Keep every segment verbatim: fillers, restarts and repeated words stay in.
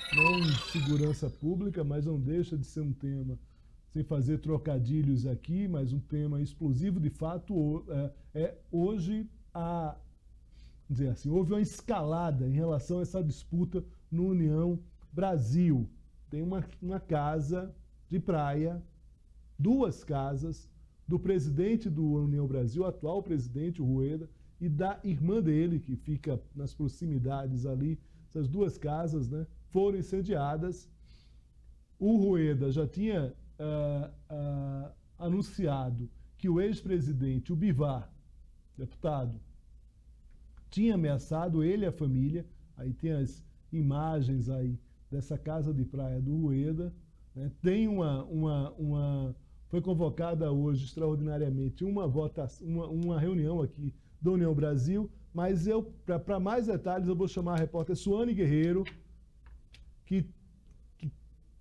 não em segurança pública, mas não deixa de ser um tema, sem fazer trocadilhos aqui, mas um tema explosivo. De fato, é, é hoje a dizer assim, houve uma escalada em relação a essa disputa no União Brasil. Tem uma, uma casa de praia, duas casas, do presidente do União Brasil, atual presidente, o Rueda, e da irmã dele, que fica nas proximidades ali. Essas duas casas, né, foram incendiadas. O Rueda já tinha uh, uh, anunciado que o ex-presidente, o Bivar, deputado, tinha ameaçado ele e a família. Aí tem as imagens aí dessa casa de praia do Rueda. Né? Tem uma, uma, uma... Foi convocada hoje, extraordinariamente, uma, votação, uma, uma reunião aqui da União Brasil, mas eu, para mais detalhes, eu vou chamar a repórter Suane Guerreiro, que, que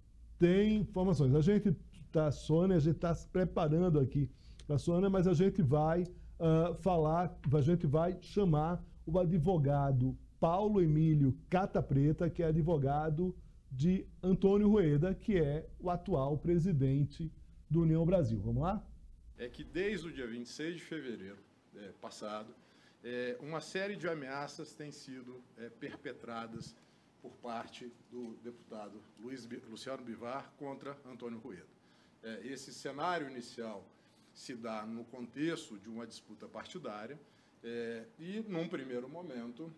tem informações. A gente está, Sônia, a gente está se preparando aqui para a Sônia, mas a gente vai uh, falar, a gente vai chamar o advogado Paulo Emílio Cata Preta, que é advogado de Antônio Rueda, que é o atual presidente do União Brasil. Vamos lá? É que desde o dia vinte e seis de fevereiro é, passado, é, uma série de ameaças têm sido é, perpetradas por parte do deputado Luiz, Luciano Bivar contra Antônio Rueda. É, esse cenário inicial se dá no contexto de uma disputa partidária, É, e, num primeiro momento,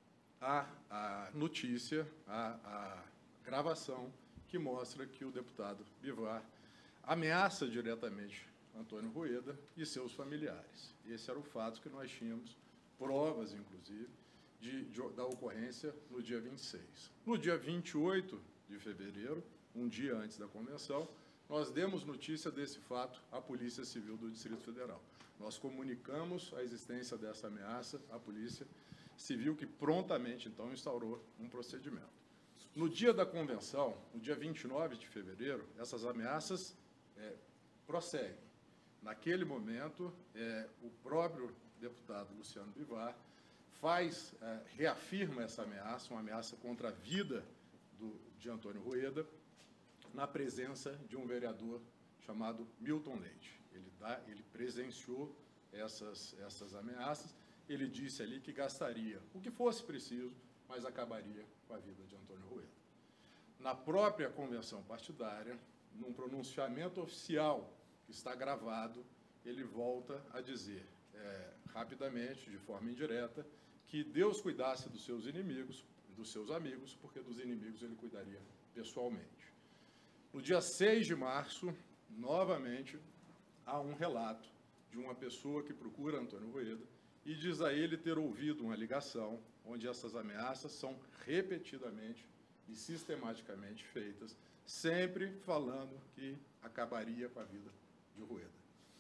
há a notícia, a, a gravação que mostra que o deputado Bivar ameaça diretamente Antônio Rueda e seus familiares. Esse era o fato que nós tínhamos, provas, inclusive, de, de, da ocorrência no dia vinte e seis. No dia vinte e oito de fevereiro, um dia antes da convenção, nós demos notícia desse fato à Polícia Civil do Distrito Federal. Nós comunicamos a existência dessa ameaça à Polícia Civil, que prontamente, então, instaurou um procedimento. No dia da convenção, no dia vinte e nove de fevereiro, essas ameaças é, prosseguem. Naquele momento, é, o próprio deputado Luciano Bivar faz, é, reafirma essa ameaça, uma ameaça contra a vida do, de Antônio Rueda, na presença de um vereador chamado Milton Leite. Ele, dá, ele presenciou essas, essas ameaças, ele disse ali que gastaria o que fosse preciso, mas acabaria com a vida de Antônio Rueda. Na própria convenção partidária, num pronunciamento oficial que está gravado, ele volta a dizer, é, rapidamente, de forma indireta, que Deus cuidasse dos seus inimigos, dos seus amigos, porque dos inimigos ele cuidaria pessoalmente. No dia seis de março, novamente, há um relato de uma pessoa que procura Antônio Rueda e diz a ele ter ouvido uma ligação onde essas ameaças são repetidamente e sistematicamente feitas, sempre falando que acabaria com a vida de Rueda.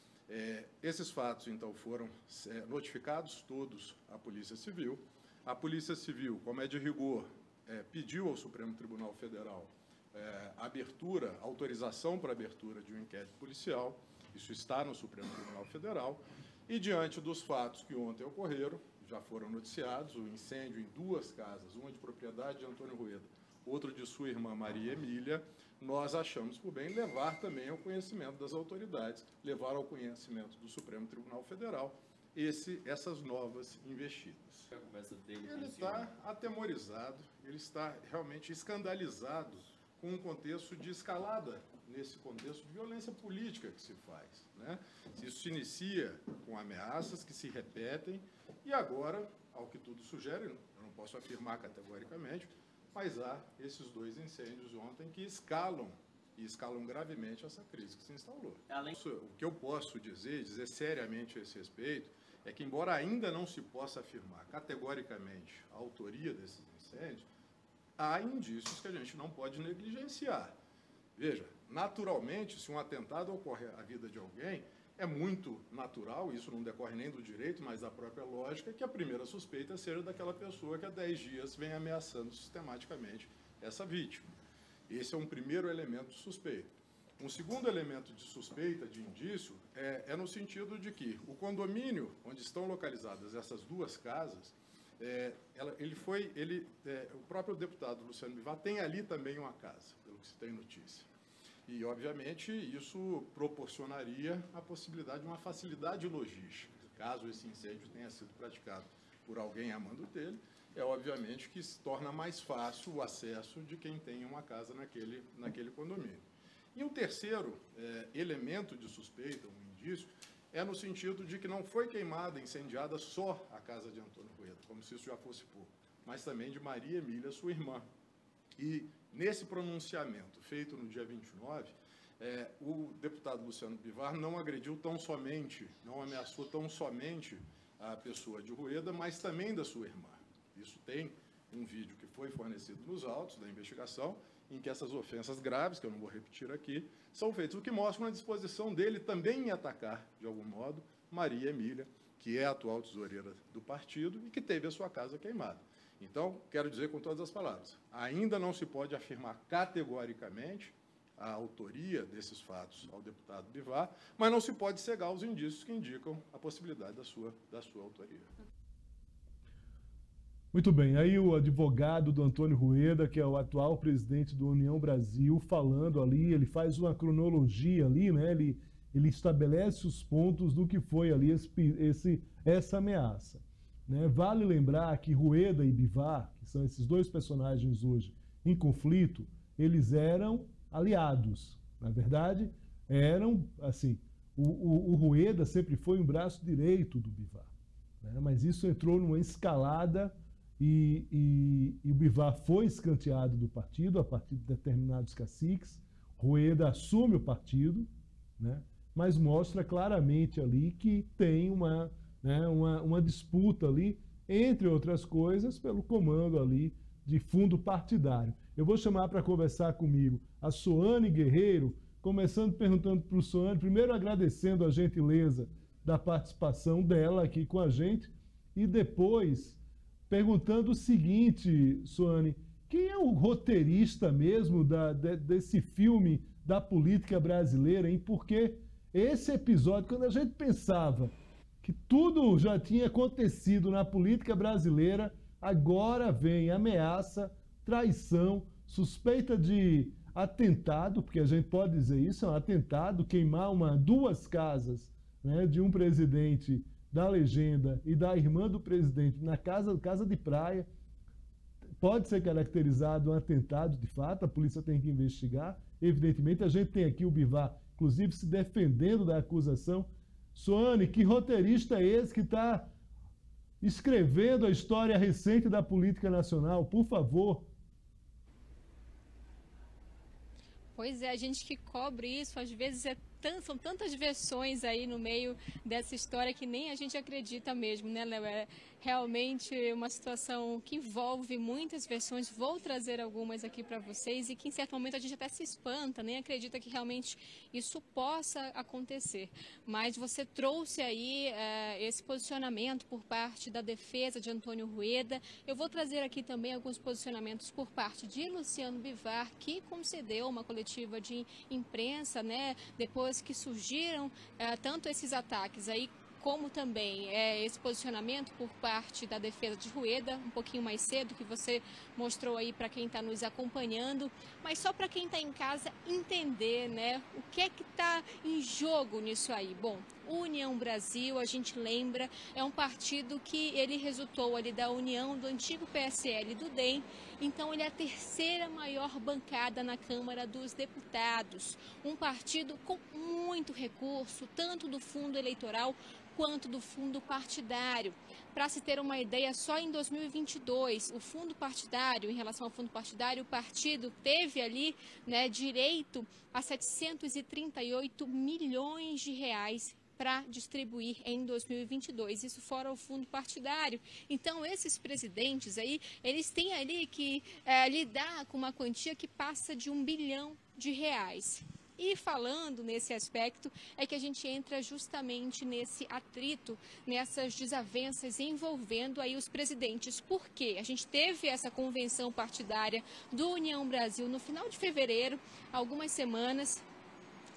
É, esses fatos, então, foram é, notificados todos à Polícia Civil. A Polícia Civil, como é de rigor, é, pediu ao Supremo Tribunal Federal É, abertura, autorização para abertura de um inquérito policial, isso está no Supremo Tribunal Federal, e diante dos fatos que ontem ocorreram, já foram noticiados, o incêndio em duas casas, uma de propriedade de Antônio Rueda, outra de sua irmã Maria Emília, nós achamos por bem levar também ao conhecimento das autoridades, levar ao conhecimento do Supremo Tribunal Federal esse, essas novas investidas. Ele está atemorizado, ele está realmente escandalizado com um contexto de escalada, nesse contexto de violência política que se faz. Né? Isso se inicia com ameaças que se repetem e agora, ao que tudo sugere, eu não posso afirmar categoricamente, mas há esses dois incêndios ontem que escalam, e escalam gravemente essa crise que se instaurou. Além... O que eu posso dizer, dizer seriamente a esse respeito, é que embora ainda não se possa afirmar categoricamente a autoria desses incêndios, há indícios que a gente não pode negligenciar. Veja, naturalmente, se um atentado ocorre à vida de alguém, é muito natural, isso não decorre nem do direito, mas da própria lógica, que a primeira suspeita seja daquela pessoa que há dez dias vem ameaçando sistematicamente essa vítima. Esse é um primeiro elemento suspeito. Um segundo elemento de suspeita, de indício, é, é no sentido de que o condomínio onde estão localizadas essas duas casas é, ela, ele foi, ele, é, o próprio deputado Luciano Bivar tem ali também uma casa, pelo que se tem notícia. E, obviamente, isso proporcionaria a possibilidade de uma facilidade logística. Caso esse incêndio tenha sido praticado por alguém a mando dele, é obviamente que se torna mais fácil o acesso de quem tem uma casa naquele, naquele condomínio. E um terceiro é, elemento de suspeita, um indício, é no sentido de que não foi queimada, incendiada só a casa de Antônio Rueda, como se isso já fosse pouco, mas também de Maria Emília, sua irmã. E nesse pronunciamento feito no dia vinte e nove, é, o deputado Luciano Bivar não agrediu tão somente, não ameaçou tão somente a pessoa de Rueda, mas também da sua irmã. Isso tem um vídeo que foi fornecido nos autos da investigação, em que essas ofensas graves, que eu não vou repetir aqui, são feitas, o que mostra uma disposição dele também em atacar, de algum modo, Maria Emília, que é a atual tesoureira do partido e que teve a sua casa queimada. Então, quero dizer com todas as palavras, ainda não se pode afirmar categoricamente a autoria desses fatos ao deputado Bivar, mas não se pode cegar os indícios que indicam a possibilidade da sua, da sua autoria. Muito bem, aí o advogado do Antônio Rueda, que é o atual presidente do União Brasil, falando ali, ele faz uma cronologia ali, né? Ele, ele estabelece os pontos do que foi ali esse, esse, essa ameaça. Né? Vale lembrar que Rueda e Bivar, que são esses dois personagens hoje em conflito, eles eram aliados. Na verdade, eram, assim, o, o, o Rueda sempre foi um braço direito do Bivar. Né? Mas isso entrou numa escalada e, e, e o Bivar foi escanteado do partido a partir de determinados caciques. Rueda assume o partido, né? Mas mostra claramente ali que tem uma, né, uma, uma disputa ali, entre outras coisas, pelo comando ali de fundo partidário. Eu vou chamar para conversar comigo a Soane Guerreiro, começando perguntando para o Soane, primeiro agradecendo a gentileza da participação dela aqui com a gente, e depois perguntando o seguinte, Soane, quem é o roteirista mesmo da, de, desse filme da política brasileira, hein? Porque esse episódio, quando a gente pensava que tudo já tinha acontecido na política brasileira, agora vem ameaça, traição, suspeita de atentado, porque a gente pode dizer isso, é um atentado, queimar uma, duas casas, né, de um presidente da legenda e da irmã do presidente na casa, casa de praia, pode ser caracterizado um atentado de fato, a polícia tem que investigar, evidentemente. A gente tem aqui o Bivar, inclusive, se defendendo da acusação. Soane, que roteirista é esse que está escrevendo a história recente da política nacional? Por favor. Pois é, a gente que cobre isso, às vezes é tão, são tantas versões aí no meio dessa história que nem a gente acredita mesmo, né, Léo? É realmente uma situação que envolve muitas versões. Vou trazer algumas aqui para vocês e que em certo momento a gente até se espanta, nem acredita que realmente isso possa acontecer. Mas você trouxe aí é, esse posicionamento por parte da defesa de Antônio Rueda. Eu vou trazer aqui também alguns posicionamentos por parte de Luciano Bivar, que concedeu uma coletiva de imprensa, né, depois que surgiram é, tanto esses ataques aí, como também é, esse posicionamento por parte da defesa de Rueda, um pouquinho mais cedo, que você mostrou aí para quem está nos acompanhando, mas só para quem está em casa entender, né, o que é que está em jogo nisso aí. Bom, União Brasil, a gente lembra, é um partido que ele resultou ali da união do antigo P S L e do D E M, então ele é a terceira maior bancada na Câmara dos Deputados, um partido com muito recurso, tanto do fundo eleitoral quanto do fundo partidário. Para se ter uma ideia, só em dois mil e vinte e dois, o fundo partidário, em relação ao fundo partidário, o partido teve ali, né, direito a setecentos e trinta e oito milhões de reais para distribuir em dois mil e vinte e dois, isso fora o fundo partidário. Então, esses presidentes aí, eles têm ali que é, lidar com uma quantia que passa de um bilhão de reais. E falando nesse aspecto, é que a gente entra justamente nesse atrito, nessas desavenças envolvendo aí os presidentes. Por quê? A gente teve essa convenção partidária do União Brasil no final de fevereiro, algumas semanas,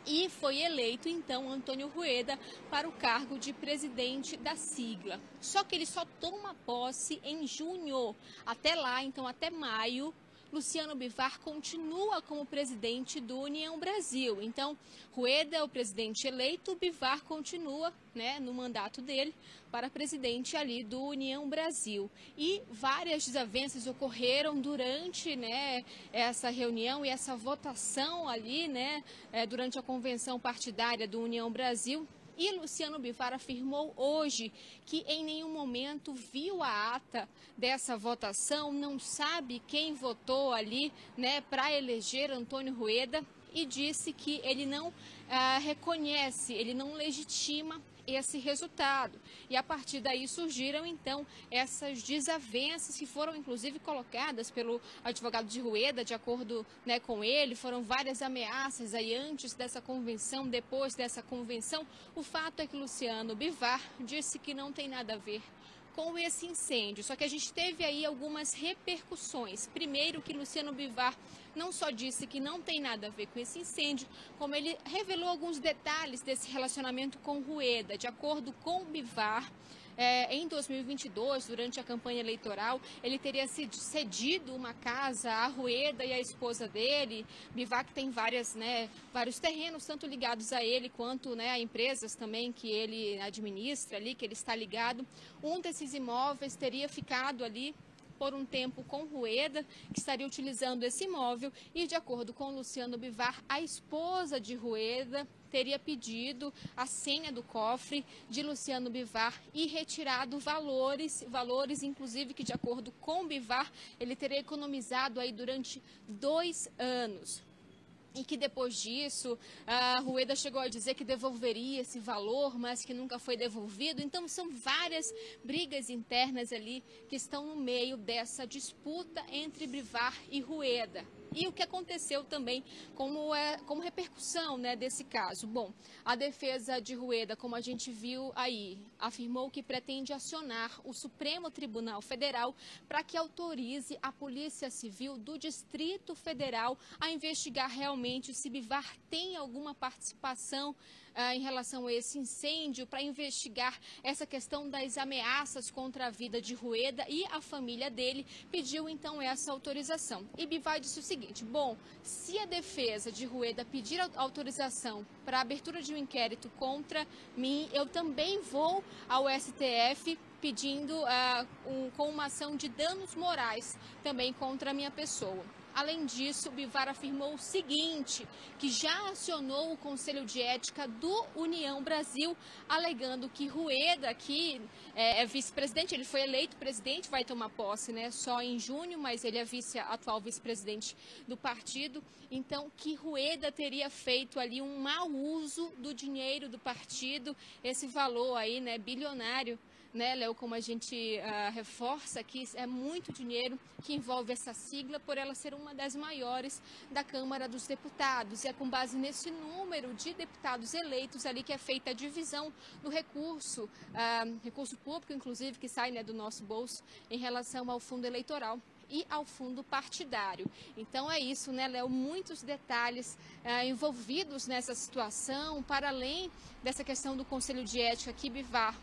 E foi eleito, então, Antônio Rueda para o cargo de presidente da sigla. Só que ele só toma posse em junho. Até lá, então, até maio, Luciano Bivar continua como presidente do União Brasil. Então, Rueda é o presidente eleito, Bivar continua, né, no mandato dele para presidente ali do União Brasil. E várias desavenças ocorreram durante, né, essa reunião e essa votação ali, né, durante a convenção partidária do União Brasil. E Luciano Bivar afirmou hoje que em nenhum momento viu a ata dessa votação, não sabe quem votou ali, né, para eleger Antônio Rueda, e disse que ele não ah, reconhece, ele não legitima esse resultado. E a partir daí surgiram, então, essas desavenças que foram, inclusive, colocadas pelo advogado de Rueda, de acordo, né, com ele. Foram várias ameaças aí antes dessa convenção, depois dessa convenção. O fato é que Luciano Bivar disse que não tem nada a ver com esse incêndio, só que a gente teve aí algumas repercussões. Primeiro, que Luciano Bivar não só disse que não tem nada a ver com esse incêndio, como ele revelou alguns detalhes desse relacionamento com Rueda. De acordo com Bivar, É, em dois mil e vinte e dois, durante a campanha eleitoral, ele teria cedido uma casa a Rueda e a esposa dele. Bivar, que tem várias, né, vários terrenos, tanto ligados a ele quanto, né, a empresas também que ele administra ali, que ele está ligado. Um desses imóveis teria ficado ali por um tempo com Rueda, que estaria utilizando esse imóvel, e de acordo com Luciano Bivar, a esposa de Rueda teria pedido a senha do cofre de Luciano Bivar e retirado valores, valores inclusive que, de acordo com Bivar, ele teria economizado aí durante dois anos. E que depois disso, a Rueda chegou a dizer que devolveria esse valor, mas que nunca foi devolvido. Então, são várias brigas internas ali que estão no meio dessa disputa entre Bivar e Rueda. E o que aconteceu também como, é, como repercussão, né, desse caso? Bom, a defesa de Rueda, como a gente viu aí, afirmou que pretende acionar o Supremo Tribunal Federal para que autorize a Polícia Civil do Distrito Federal a investigar realmente se Bivar tem alguma participação Uh, em relação a esse incêndio, para investigar essa questão das ameaças contra a vida de Rueda, e a família dele pediu então essa autorização. E Bivar disse o seguinte: bom, se a defesa de Rueda pedir autorização para a abertura de um inquérito contra mim, eu também vou ao S T F pedindo uh, um, com uma ação de danos morais também contra a minha pessoa. Além disso, Bivar afirmou o seguinte, que já acionou o Conselho de Ética do União Brasil, alegando que Rueda, que é, é vice-presidente, ele foi eleito presidente, vai tomar posse, né, só em junho, mas ele é vice, atual vice-presidente do partido, então que Rueda teria feito ali um mau uso do dinheiro do partido, esse valor aí, né, bilionário, né, Léo, como a gente uh, reforça aqui, é muito dinheiro que envolve essa sigla, por ela ser uma das maiores da Câmara dos Deputados. E é com base nesse número de deputados eleitos ali que é feita a divisão do recurso, uh, recurso público, inclusive, que sai, né, do nosso bolso em relação ao fundo eleitoral e ao fundo partidário. Então é isso, né, Léo? Muitos detalhes uh, envolvidos nessa situação, para além dessa questão do Conselho de Ética que Bivar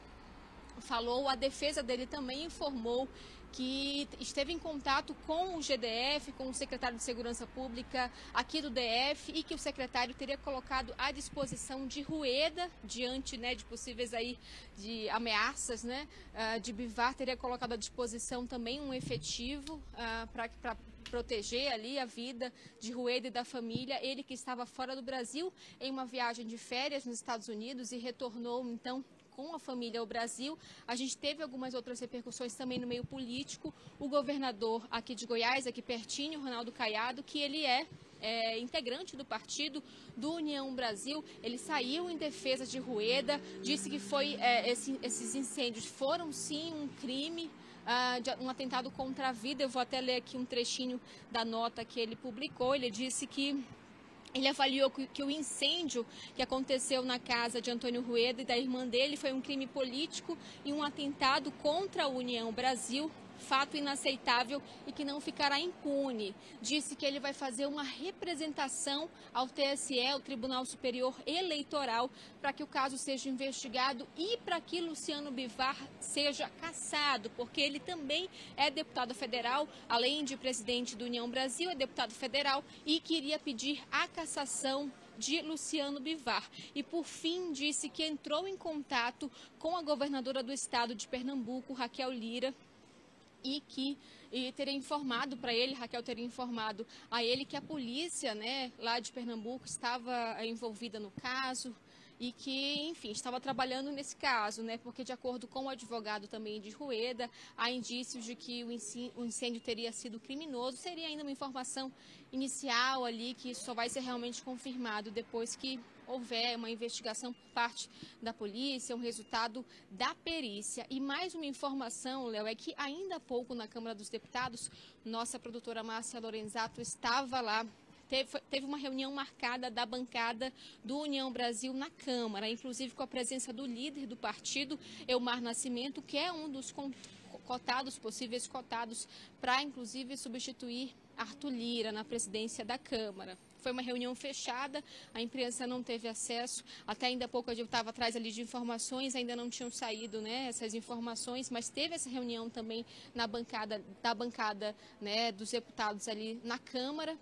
falou, a defesa dele também informou que esteve em contato com o G D F, com o secretário de Segurança Pública aqui do D F, e que o secretário teria colocado à disposição de Rueda, diante, né, de possíveis aí de ameaças, né, uh, de Bivar, teria colocado à disposição também um efetivo uh, para proteger ali a vida de Rueda e da família. Ele que estava fora do Brasil em uma viagem de férias nos Estados Unidos e retornou, então, com a família ao Brasil. A gente teve algumas outras repercussões também no meio político. O governador aqui de Goiás, aqui pertinho, Ronaldo Caiado, que ele é, é integrante do partido do União Brasil, ele saiu em defesa de Rueda, disse que foi, é, esse, esses incêndios foram sim um crime, Uh, de um atentado contra a vida. Eu vou até ler aqui um trechinho da nota que ele publicou. Ele disse que ele avaliou que, que o incêndio que aconteceu na casa de Antônio Rueda e da irmã dele foi um crime político e um atentado contra a União Brasil. fato inaceitável e que não ficará impune. Disse que ele vai fazer uma representação ao T S E, o Tribunal Superior Eleitoral, para que o caso seja investigado e para que Luciano Bivar seja cassado, porque ele também é deputado federal, além de presidente do União Brasil, é deputado federal e queria pedir a cassação de Luciano Bivar. E, por fim, disse que entrou em contato com a governadora do estado de Pernambuco, Raquel Lira, e que e teria informado para ele, Raquel teria informado a ele que a polícia, né, lá de Pernambuco estava envolvida no caso e que, enfim, estava trabalhando nesse caso, né, porque de acordo com o advogado também de Rueda, há indícios de que o incêndio teria sido criminoso. Seria ainda uma informação inicial ali, que isso só vai ser realmente confirmado depois que houver uma investigação por parte da polícia, um resultado da perícia. E mais uma informação, Léo, é que ainda há pouco na Câmara dos Deputados, nossa produtora Márcia Lorenzato estava lá. Teve, teve uma reunião marcada da bancada do União Brasil na Câmara, inclusive com a presença do líder do partido, Elmar Nascimento, que é um dos cotados, possíveis cotados, para inclusive substituir Arthur Lira na presidência da Câmara. Foi uma reunião fechada, a imprensa não teve acesso, até ainda há pouco eu estava atrás ali de informações, ainda não tinham saído, né, essas informações, mas teve essa reunião também na bancada, da bancada, né, dos deputados ali na Câmara,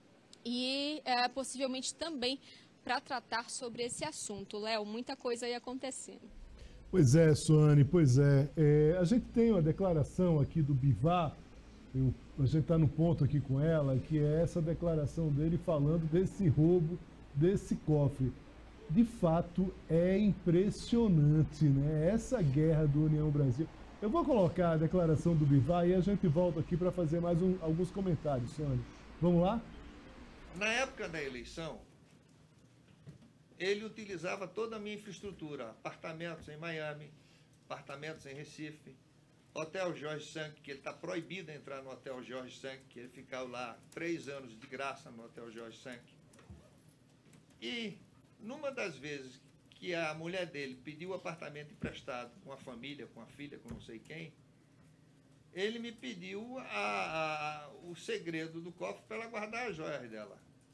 e é, possivelmente também para tratar sobre esse assunto. Léo, muita coisa aí acontecendo. Pois é, Suane, pois é. é a gente tem uma declaração aqui do Bivar, eu, a gente está no ponto aqui com ela, que é essa declaração dele falando desse roubo, desse cofre. De fato, é impressionante, né? Essa guerra do União Brasil. Eu vou colocar a declaração do Bivar e a gente volta aqui para fazer mais um, alguns comentários, Suane. Vamos lá? Na época da eleição, ele utilizava toda a minha infraestrutura, apartamentos em Miami, apartamentos em Recife, Hotel Jorge Sank, que ele está proibido de entrar no Hotel Jorge Sank, que ele ficou lá três anos de graça no Hotel Jorge Sank. E, numa das vezes que a mulher dele pediu o apartamento emprestado com a família, com a filha, com não sei quem, ele me pediu a, a, o segredo do cofre para ela guardar as joias dela.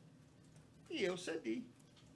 E eu cedi.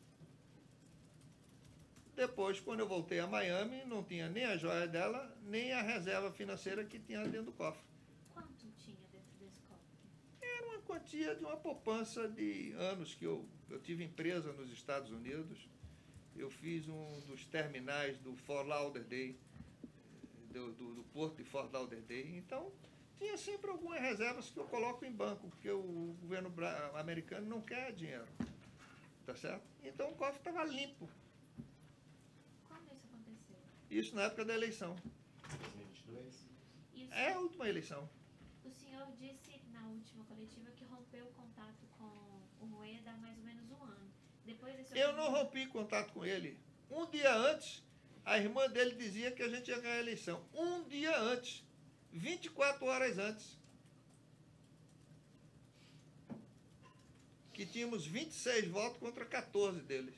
Depois, quando eu voltei a Miami, não tinha nem a joia dela, nem a reserva financeira que tinha dentro do cofre. Quanto tinha dentro desse cofre? Era uma quantia de uma poupança de anos que eu, eu tive empresa nos Estados Unidos. Eu fiz um dos terminais do Fort Lauderdale, do, do, do porto de Fort Lauderdale. Então, tinha sempre algumas reservas que eu coloco em banco, porque o governo americano não quer dinheiro. Tá certo? Então, o cofre estava limpo. Quando isso aconteceu? Isso na época da eleição. dois mil e vinte e dois? Isso, É a última eleição. o senhor disse na última coletiva que rompeu o contato com o Rueda há mais ou menos um ano. Depois desse Eu não rompi contato com ele. Um dia antes, a irmã dele dizia que a gente ia ganhar a eleição. Um dia antes. vinte e quatro horas antes. Que tínhamos vinte e seis votos contra quatorze deles.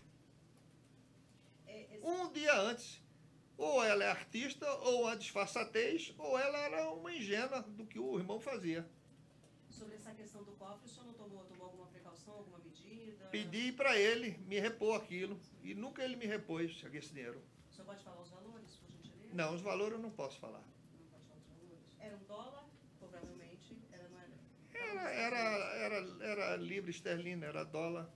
Um dia antes. Ou ela é artista, ou uma disfarçatez, ou ela era uma ingênua do que o irmão fazia. Sobre essa questão do cofre, o senhor não tomou, tomou alguma precaução, alguma medida? Pedi para ele me repor aquilo, e nunca ele me repôs esse dinheiro. O senhor pode falar os valores, por gentileza? Não, os valores eu não posso falar. Não pode falar os valores. Era um dólar? Provavelmente. Era, não era? Era, era, era, era libra esterlina, era dólar.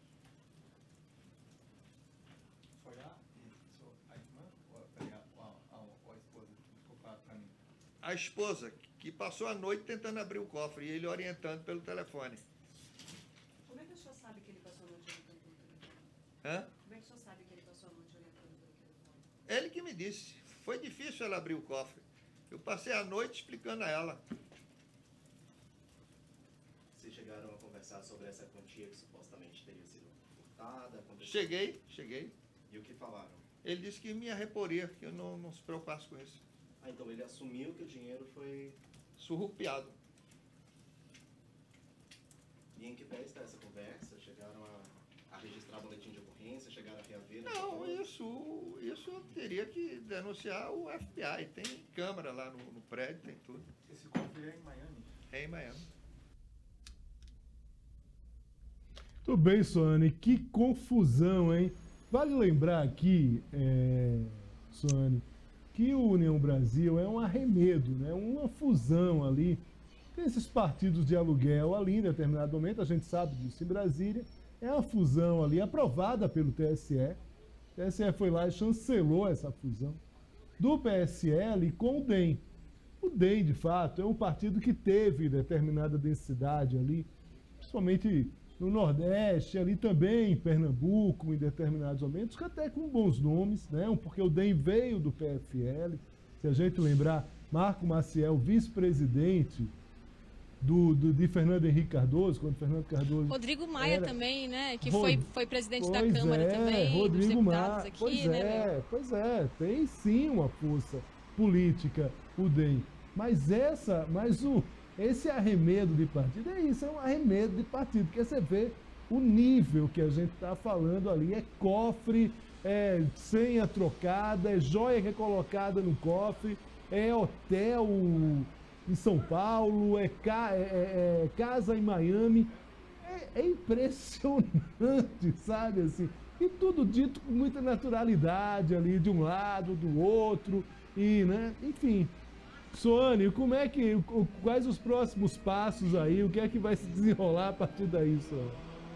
Foi a, a irmã ou a, a, a, a esposa que ficou para mim? A esposa, que passou a noite tentando abrir o cofre, e ele orientando pelo telefone. Como é que o senhor sabe que ele passou a noite orientando pelo telefone? Hã? Como é que o senhor sabe que ele passou a noite orientando pelo telefone? Ele que me disse. Foi difícil ela abrir o cofre. Eu passei a noite explicando a ela. Vocês chegaram a conversar sobre essa quantia que supostamente teria sido furtada? Aconteceu? Cheguei, cheguei. E o que falaram? Ele disse que me reporia, que eu não, não se preocupasse com isso. Ah, então ele assumiu que o dinheiro foi... Surrupiado. E em que pé está essa conversa? Chegaram a, a registrar boletim de ocorrência, chegaram a reaver? Não, isso, isso eu teria que denunciar o F B I. Tem câmera lá no, no prédio, tem tudo. Esse cofre é em Miami? É em Miami. Tudo bem, Soane, que confusão, hein? Vale lembrar aqui, é, Soane, que o União Brasil é um arremedo, né? Uma fusão ali. Tem esses partidos de aluguel ali, em determinado momento, a gente sabe disso em Brasília, é uma fusão ali aprovada pelo T S E. O T S E foi lá e chancelou essa fusão do P S L com o D E M. O D E M, de fato, é um partido que teve determinada densidade ali, principalmente no Nordeste, ali também em Pernambuco, em determinados momentos, que até com bons nomes, né? Porque o D E M veio do P F L. Se a gente lembrar, Marco Maciel, vice-presidente do, do, de Fernando Henrique Cardoso, quando Fernando Cardoso... Rodrigo Maia era... também, né? Que Rod... foi, foi presidente pois da Câmara é, também, Rodrigo dos deputados Ma... aqui, pois né, é, Léo? Pois é, tem sim uma força política o D E M. Mas essa, mas o, esse arremedo de partido, é isso, é um arremedo de partido, porque você vê o nível que a gente está falando ali, é cofre, é senha trocada, é joia que é colocada no cofre, é hotel em São Paulo, é, ca, é, é, é casa em Miami, é, é impressionante, sabe, assim, e tudo dito com muita naturalidade ali, de um lado, do outro, e, né, enfim... Soane, como é que, quais os próximos passos aí, o que é que vai se desenrolar a partir daí, Soane?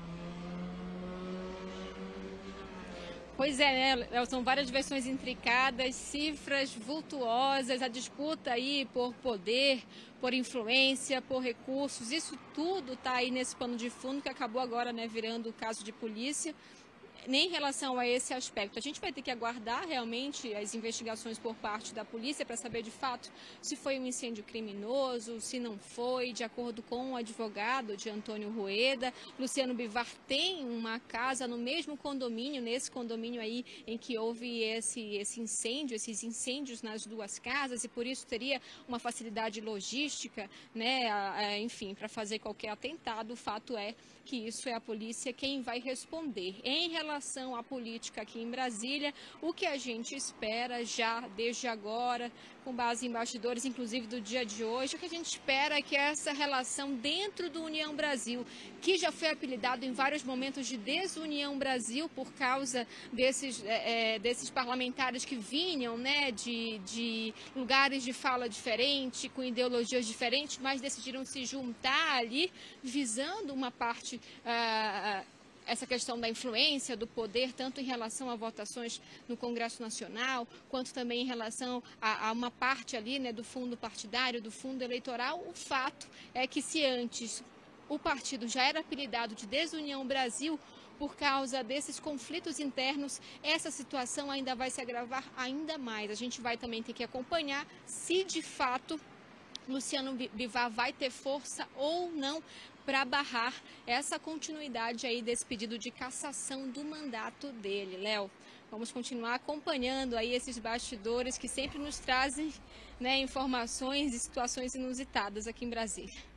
Pois é, né? São várias versões intricadas, cifras vultuosas, a disputa aí por poder, por influência, por recursos, isso tudo está aí nesse pano de fundo que acabou agora, né, virando o caso de polícia. Nem em relação a esse aspecto. A gente vai ter que aguardar realmente as investigações por parte da polícia para saber de fato se foi um incêndio criminoso, se não foi, de acordo com o advogado de Antônio Rueda. Luciano Bivar tem uma casa no mesmo condomínio, nesse condomínio aí em que houve esse, esse incêndio, esses incêndios nas duas casas, e por isso teria uma facilidade logística, né, enfim, para fazer qualquer atentado. O fato é que isso é a polícia quem vai responder. Em relação à política aqui em Brasília, o que a gente espera já desde agora, com base em bastidores, inclusive do dia de hoje, o que a gente espera é que essa relação dentro do União Brasil, que já foi apelidado em vários momentos de Desunião Brasil por causa desses, é, desses parlamentares que vinham, né, de, de lugares de fala diferente, com ideologias diferentes, mas decidiram se juntar ali, visando uma parte... Uh, essa questão da influência, do poder, tanto em relação a votações no Congresso Nacional, quanto também em relação a, a uma parte ali, né, do fundo partidário, do fundo eleitoral. O fato é que se antes o partido já era apelidado de Desunião Brasil, por causa desses conflitos internos, essa situação ainda vai se agravar ainda mais. A gente vai também ter que acompanhar se de fato Luciano Bivar vai ter força ou não para barrar essa continuidade aí desse pedido de cassação do mandato dele. Léo, vamos continuar acompanhando aí esses bastidores que sempre nos trazem, né, informações e situações inusitadas aqui em Brasília.